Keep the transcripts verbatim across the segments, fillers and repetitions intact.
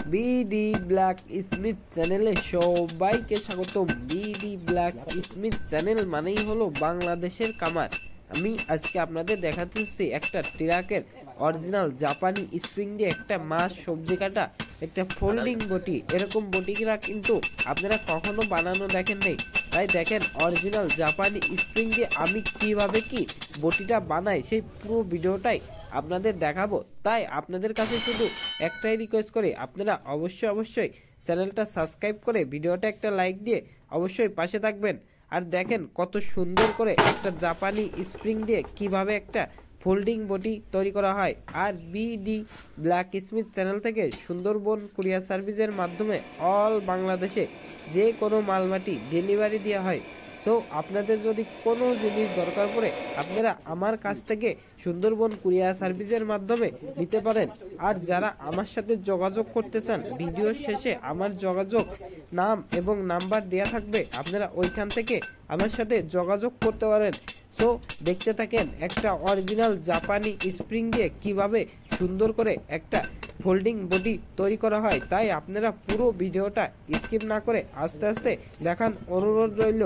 BD black Smith চ্যানেলে সবাইকে স্বাগতম। বিডি ব্ল্যাক স্মিথ চ্যানেল মানেই হলো বাংলাদেশের কামার। আমি আজকে আপনাদের দেখাতেছি একটা ট্রাকের অরিজিনাল জাপানি স্প্রিং দিয়ে একটা মাছ সবজি কাটা একটা ফোল্ডিং বটি। এরকম বটিরা কিন্তু আপনারা কখনো বানানো দেখেন নাই। তাই দেখেন অরিজিনাল জাপানি স্প্রিং দিয়ে আমি কিভাবে কি বটিটা বানাই সেই পুরো ভিডিওটাই আপনাদের দেখাবো। তাই আপনাদের কাছে শুধু একটাই রিকোয়েস্ট করি, আপনারা অবশ্যই অবশ্যই চ্যানেলটা সাবস্ক্রাইব করে ভিডিওটা একটা লাইক দিয়ে অবশ্যই পাশে থাকবেন। আর দেখেন কত সুন্দর করে একটা জাপানি স্প্রিং দিয়ে কিভাবে একটা ফোল্ডিং বটি তৈরি করা হয়। আর বিডি ব্ল্যাক স্মিথ চ্যানেল থেকে সুন্দরবন কুরিয়ার সার্ভিসের মাধ্যমে অল বাংলাদেশে যে কোনো মালমাটি ডেলিভারি দেওয়া হয়। সো আপনাদের যদি কোনো জিনিস দরকার পড়ে আপনারা আমার কাছ থেকে সুন্দরবন কুরিয়ার সার্ভিসের মাধ্যমে নিতে পারেন। আর যারা আমার সাথে যোগাযোগ করতে চান, ভিডিওর শেষে আমার যোগাযোগ নাম এবং নাম্বার দেয়া থাকবে, আপনারা ওইখান থেকে আমার সাথে যোগাযোগ করতে পারেন। সো দেখতে থাকেন একটা অরিজিনাল জাপানি স্প্রিং দিয়ে কিভাবে সুন্দর করে একটা ফোল্ডিং বডি তৈরি করা হয়। তাই আপনারা পুরো ভিডিওটা স্কিপ না করে আস্তে আস্তে দেখান অনুরোধ রইল।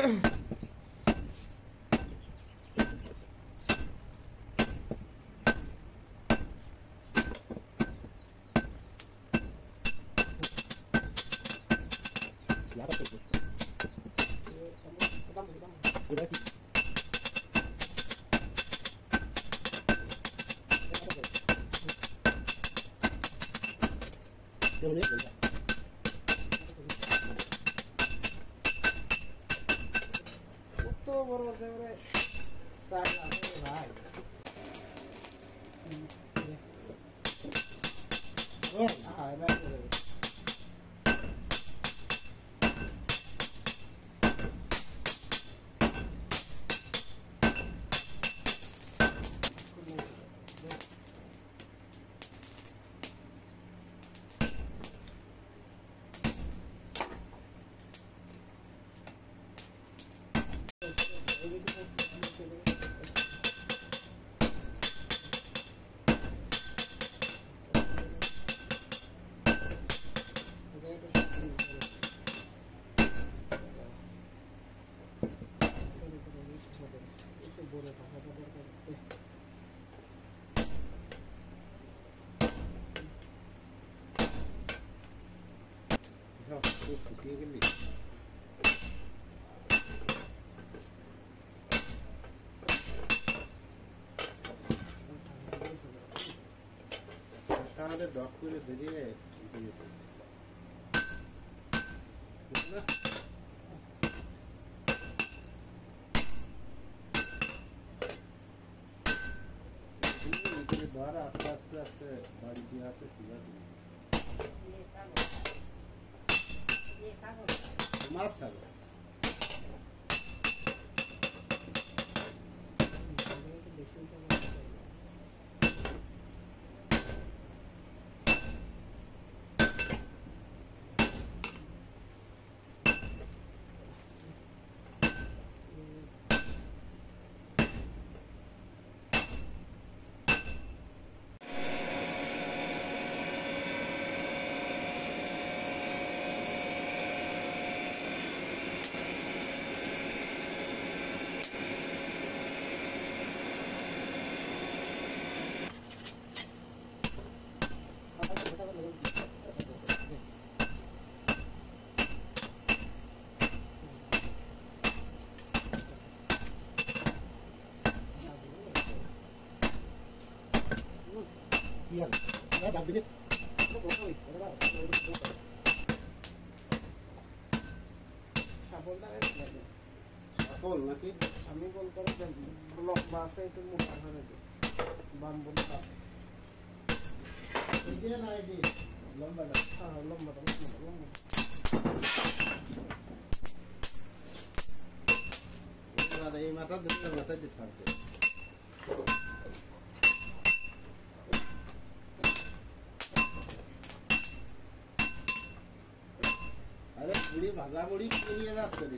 কত বড় একেবারে সাইজ আছে ভাই। ও হ্যাঁ রাইট রাইট। তাহলে ডক করে বেরিয়ে দ্বারা আস্তে আস্তে আস্তে বাড়ি দিয়ে আসে। ঠিক আছে মাছ খাবে iya ya dah bini sabol নাকি আমি বল করে দেন ব্লক বাসে একটু মোটা করে দিই বাম্বুল কাপ এই না আইডি লম্বাটা হ্যাঁ লম্বাটা লম্বা এটা এই মাথা দিতে মাথা দিতে পারবে। अरे बुढ़ी भागा बुढ़ी क्यों नहीं है आपसे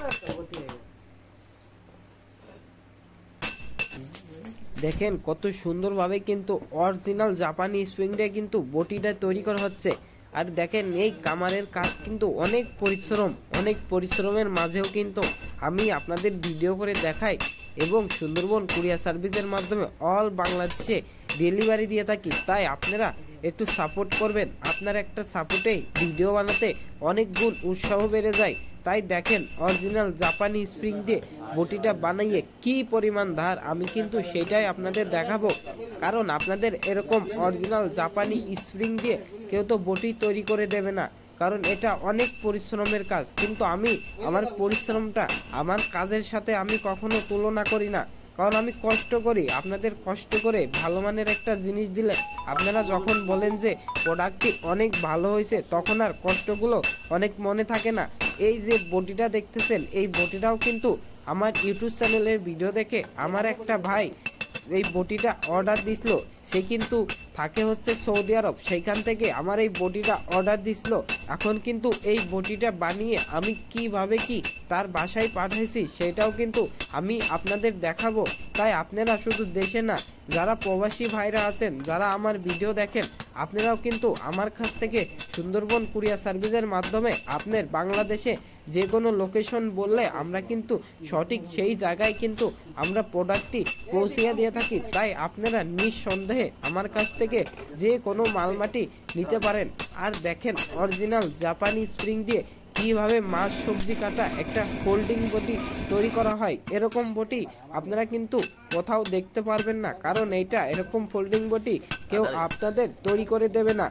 দেখেন কত সুন্দরভাবে কিন্তু অরিজিনাল জাপানি স্প্রিং দিয়ে কিন্তু বটিটা তৈরি করা হচ্ছে। আর দেখেন এই কামারের কাজ কিন্তু অনেক পরিশ্রম, অনেক পরিশ্রমের মাঝেও কিন্তু আমি আপনাদের ভিডিও করে দেখাই এবং সুন্দরবন কুরিয়ার সার্ভিসের মাধ্যমে অল বাংলাদেশে ডেলিভারি দিয়ে থাকি। তাই আপনারা একটু সাপোর্ট করবেন, আপনার একটা সাপোর্টে ভিডিও বানাতে অনেক গুণ উৎসাহ বেড়ে যায়। তাই দেখেন অরিজিনাল জাপানি স্প্রিং দিয়ে বটিটা বানাইয়ে কি পরিমাণ ধার, আমি কিন্তু সেটাই আপনাদের দেখাবো। কারণ আপনাদের এরকম অরিজিনাল জাপানি স্প্রিং দিয়ে কেউ তো বটি তৈরি করে দেবে না, কারণ এটা অনেক পরিশ্রমের কাজ। কিন্তু আমি আমার পরিশ্রমটা আমার কাজের সাথে আমি কখনো তুলনা করি না, কারণ আমি কষ্ট করি। আপনাদের কষ্ট করে ভালো মানের একটা জিনিস দিলে আপনারা যখন বলেন যে প্রোডাক্টটি অনেক ভালো হয়েছে, তখন আর কষ্টগুলো অনেক মনে থাকে না। এই যে বটিটা দেখতেছেন, এই বটিটাও কিন্তু আমার ইউটিউব চ্যানেলের ভিডিও দেখে আমার একটা ভাই এই বটিটা অর্ডার দিছিল। সে কিন্তু থাকে হচ্ছে সৌদি আরব, সেইখান থেকে আমার এই বটিটা অর্ডার দিছিল। এখন কিন্তু এই বটিটা বানিয়ে আমি কিভাবে কি তার বাসায় পাঠাইছি সেটাও কিন্তু আমি আপনাদের দেখাবো। তাই আপনারা শুধু দেশে না, যারা প্রবাসী ভাইরা আছেন, যারা আমার ভিডিও দেখেন, আপনারাও কিন্তু আমার কাছ থেকে সুন্দরবন কুরিয়ার সার্ভিসের মাধ্যমে আপনার বাংলাদেশে যে কোনো লোকেশন বললে আমরা কিন্তু সঠিক সেই জায়গায় কিন্তু আমরা প্রোডাক্টটি পৌঁছিয়ে দিয়ে থাকি। তাই আপনারা নিঃসন্দেহে আমার কাছ থেকে যে কোনো মালমাটি নিতে পারেন। আর দেখেন অরিজিনাল জাপানি স্প্রিং দিয়ে কিভাবে মাছ সবজি কাটা একটা ফোল্ডিং বটি তৈরি করা হয়। এরকম বটি আপনারা কিন্তু কোথাও দেখতে পারবেন না, কারণ এইটা এরকম ফোল্ডিং বটি কেউ আপনাদের তৈরি করে দেবে না।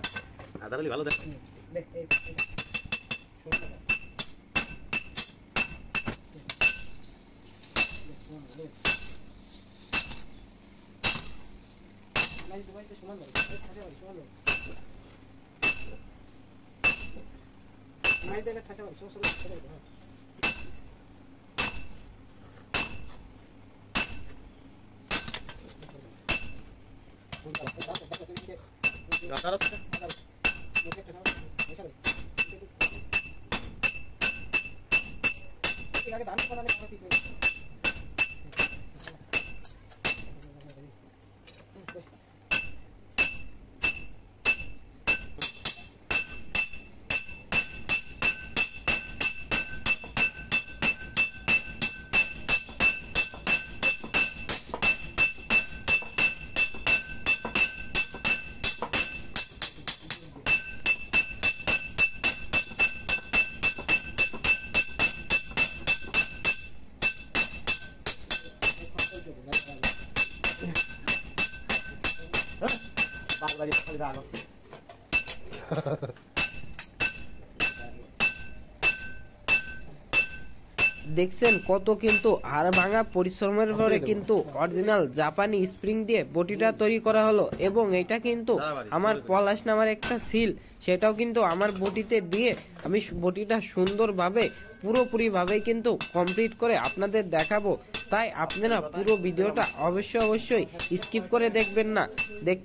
দেখছেন কত কিন্তু হাড় ভাঙা পরিশ্রমের পরে কিন্তু অরিজিনাল জাপানি স্প্রিং দিয়ে বটিটা তৈরি করা হলো। এবং এটা কিন্তু আমার পলাশ নামার একটা সিল, সেটাও কিন্তু আমার বটিতে দিয়ে আমি বটিটা সুন্দরভাবে পুরোপুরি ভাবে কিন্তু কমপ্লিট করে আপনাদের দেখাবো। তাই আপনারা পুরো ভিডিওটা অবশ্যই অবশ্যই স্কিপ করে দেখবেন না। দেখ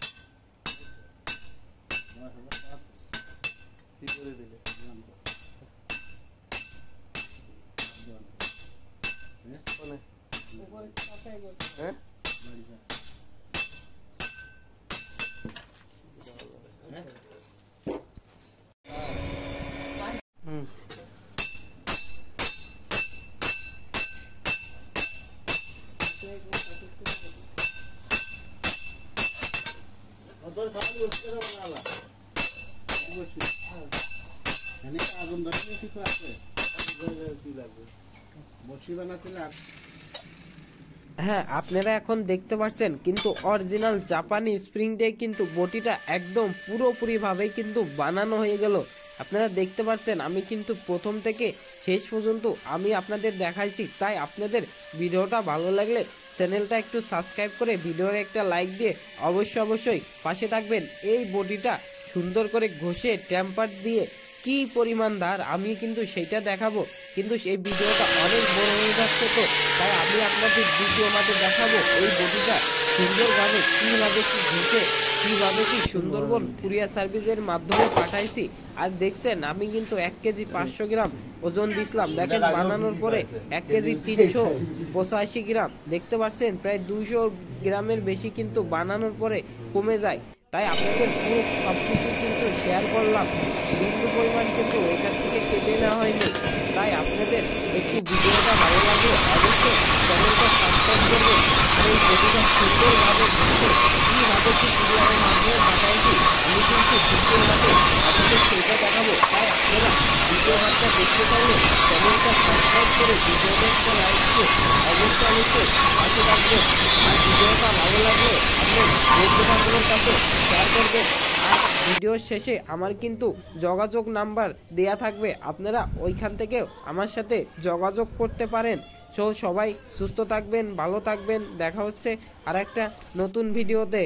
হ্যাঁ, আপনারা এখন দেখতে পাচ্ছেন কিন্তু অরিজিনাল জাপানি স্প্রিং দিয়ে কিন্তু বটিটা একদম পুরোপুরি ভাবে কিন্তু বানানো হয়ে গেল। আপনারা দেখতে পাচ্ছেন আমি কিন্তু প্রথম থেকে শেষ পর্যন্ত আমি আপনাদের দেখাইছি। তাই আপনাদের ভিডিওটা ভালো লাগলে চ্যানেলটা একটু সাবস্ক্রাইব করে ভিডিওর একটা লাইক দিয়ে অবশ্যই অবশ্যই পাশে থাকবেন। এই বটিটা সুন্দর করে ঘষে টেম্পার দিয়ে কি পরিমাণ ধার আমি কিন্তু সেটা দেখাবো, কিন্তু এই ভিডিওটা অনেক বড় হয়ে যাচ্ছে, তো তাই আমি আপনাদের দ্বিতীয় মাঠে দেখাবো এই বটিটা সুন্দরভাবে কিভাবে কি ঘুষে কিভাবে কি সুন্দরবন কুরিয়ার সার্ভিসের মাধ্যমে পাঠাইছি। আর দেখছেন আমি কিন্তু এক কেজি পাঁচশো গ্রাম ওজন দিছিলাম, দেখেন বানানোর পরে এক কেজি তিনশো পঁচাশি গ্রাম, দেখতে পাচ্ছেন প্রায় দুইশো গ্রামের বেশি কিন্তু বানানোর পরে কমে যায়। তাই আপনাদের পুরো সবকিছু কিন্তু শেয়ার করলাম, বিন্দু পরিমাণ কিন্তু এখান থেকে কেটে নেওয়া হয়নি। তাই আপনাদের একটু ভিডিওটা ভালো লাগলে অবশ্যই চ্যানেলটা সাবস্ক্রাইব করবেন। আর এই ভিডিওটা সুন্দরভাবে বুঝতে কীভাবে কি কুরিয়ারের মাধ্যমে পাঠাইছি আমি কিন্তু দ্বিতীয়ভাবে আপনাদের সেটা দেখাবো। তাই আপনারা দ্বিতীয় ভাগটা দেখতে চাইলে চ্যানেলটা সাবস্ক্রাইব করে ভিডিওটা একটা লাইক দিয়ে অবশ্যই অবশ্যই পাশে রাখবেন। আর ভিডিওটা ভালো লাগলে আপনার বন্ধু বান্ধবের কাছে শেয়ার করবেন। আর ভিডিওর শেষে আমার কিন্তু যোগাযোগ নাম্বার দেয়া থাকবে, আপনারা ওইখান থেকে আমার সাথে যোগাযোগ করতে পারেন। সো সবাই সুস্থ থাকবেন, ভালো থাকবেন, দেখা হচ্ছে আর একটা নতুন ভিডিওতে।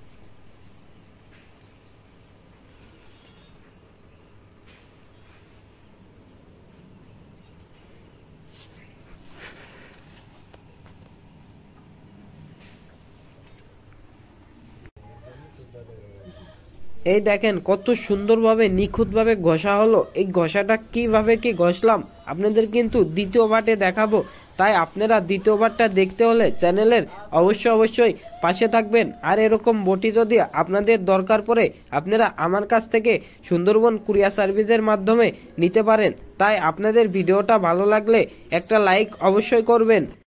এই দেখেন কত সুন্দরভাবে নিখুঁতভাবে ঘষা হলো। এই ঘষাটা কিভাবে কি ঘষলাম আপনাদের কিন্তু দ্বিতীয় পার্টে দেখাবো। তাই আপনারা দ্বিতীয় পার্টটা দেখতে হলে চ্যানেলের অবশ্যই অবশ্যই পাশে থাকবেন। আর এরকম বটি যদি আপনাদের দরকার পড়ে আপনারা আমার কাছ থেকে সুন্দরবন কুরিয়ার সার্ভিসের মাধ্যমে নিতে পারেন। তাই আপনাদের ভিডিওটা ভালো লাগলে একটা লাইক অবশ্যই করবেন।